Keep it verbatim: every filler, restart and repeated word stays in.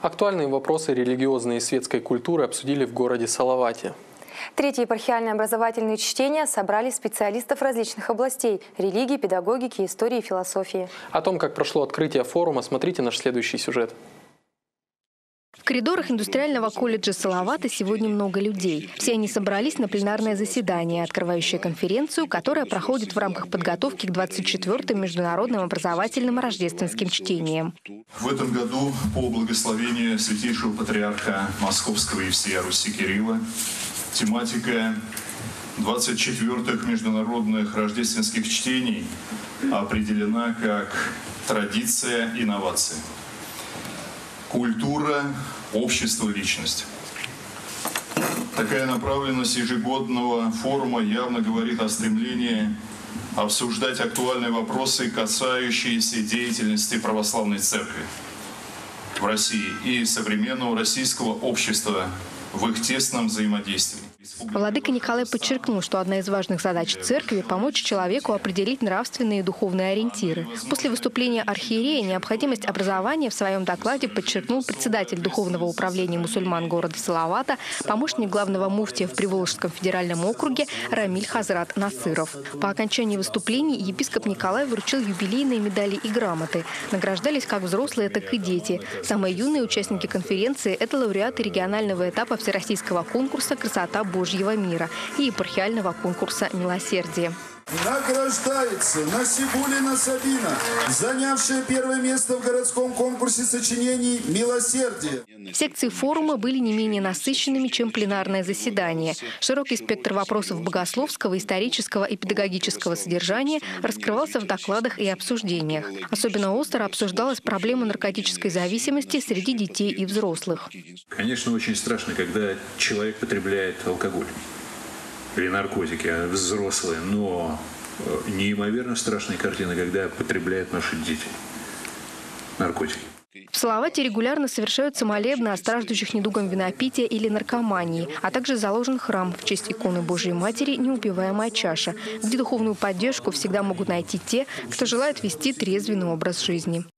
Актуальные вопросы религиозной и светской культуры обсудили в городе Салавате. Третьи епархиальные образовательные чтения собрали специалистов различных областей – религии, педагогики, истории и философии. О том, как прошло открытие форума, смотрите наш следующий сюжет. В коридорах индустриального колледжа Салавата сегодня много людей. Все они собрались на пленарное заседание, открывающее конференцию, которая проходит в рамках подготовки к двадцать четвёртым международным образовательным рождественским чтениям. В этом году по благословению Святейшего Патриарха Московского и всей Руси Кирилла тематика двадцать четвёртых международных рождественских чтений определена как традиция инновации. Культура, общество, личность. Такая направленность ежегодного форума явно говорит о стремлении обсуждать актуальные вопросы, касающиеся деятельности православной церкви в России и современного российского общества в их тесном взаимодействии. Владыка Николай подчеркнул, что одна из важных задач церкви – помочь человеку определить нравственные и духовные ориентиры. После выступления архиерея необходимость образования в своем докладе подчеркнул председатель Духовного управления мусульман города Салавата, помощник главного муфтия в Приволжском федеральном округе Рамиль Хазрат Насыров. По окончании выступлений епископ Николай вручил юбилейные медали и грамоты. Награждались как взрослые, так и дети. Самые юные участники конференции – это лауреаты регионального этапа всероссийского конкурса «Красота Божьего мира» и епархиального конкурса «Милосердие». Награждается Насибулина Сабина, занявшая первое место в городском конкурсе сочинений «Милосердие». Секции форума были не менее насыщенными, чем пленарное заседание. Широкий спектр вопросов богословского, исторического и педагогического содержания раскрывался в докладах и обсуждениях. Особенно остро обсуждалась проблема наркотической зависимости среди детей и взрослых. Конечно, очень страшно, когда человек потребляет алкоголь или наркотики, а взрослые, но неимоверно страшная картина, когда потребляют наши дети наркотики. В Салавате регулярно совершаются молебны о страждущих недугом винопития или наркомании, а также заложен храм в честь иконы Божьей Матери «Неубиваемая чаша», где духовную поддержку всегда могут найти те, кто желает вести трезвенный образ жизни.